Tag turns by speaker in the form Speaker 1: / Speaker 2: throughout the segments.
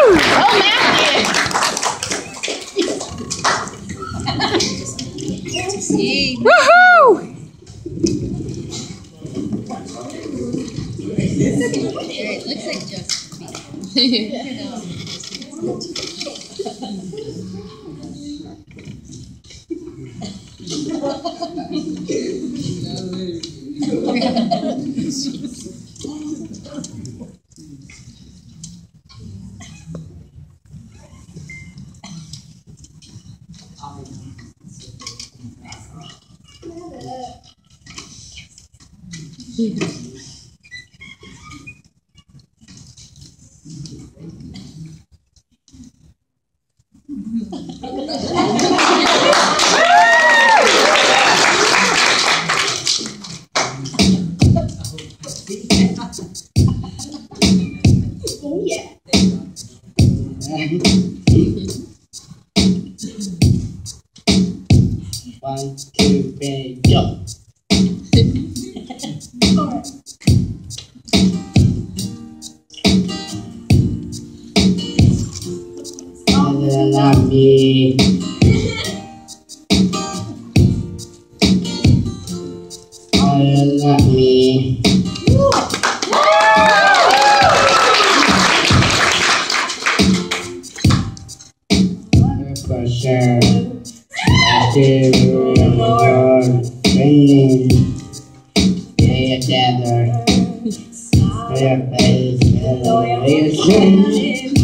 Speaker 1: Woohoo!
Speaker 2: It looks like Justin Bieber.
Speaker 3: Oh yeah.
Speaker 4: 1, 2, 3, go. Love me. Love me. For sure. I do your singing. Stay together. Your face is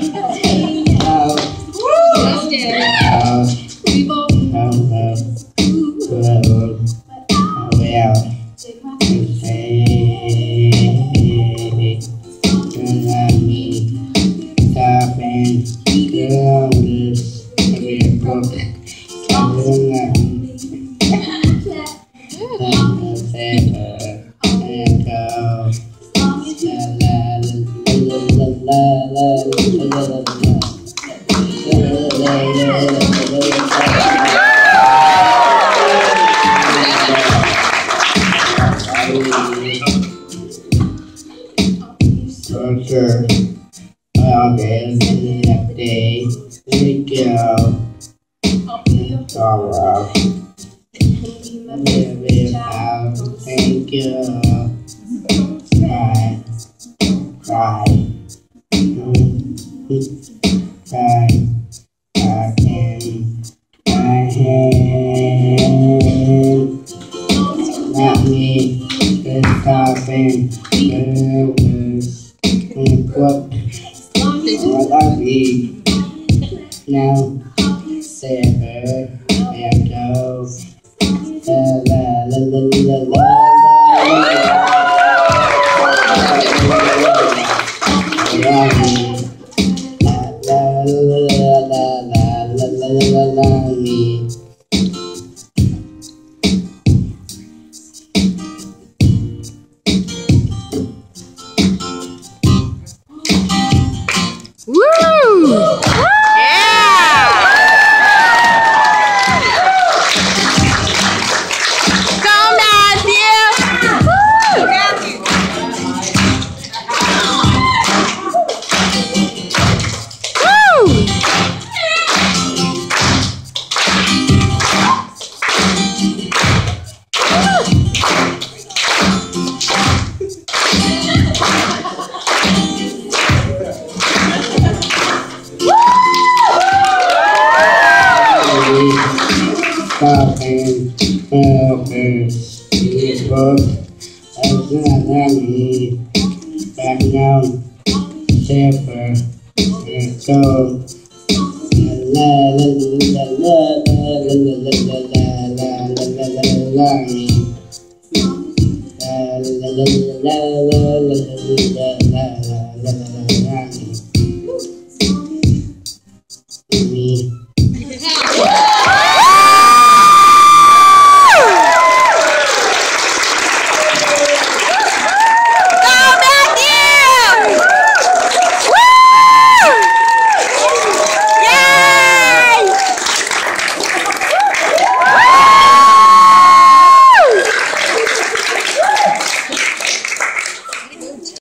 Speaker 4: sure. Okay, next day we go. Sorrow. Thank you. Cry. Cry. Cry. My hand. Not me. This coughing. What I need now, say her, and go, la la la la la la me.
Speaker 1: Woo! Back now, safer, let's go. La la la la la la la la la la la la la la la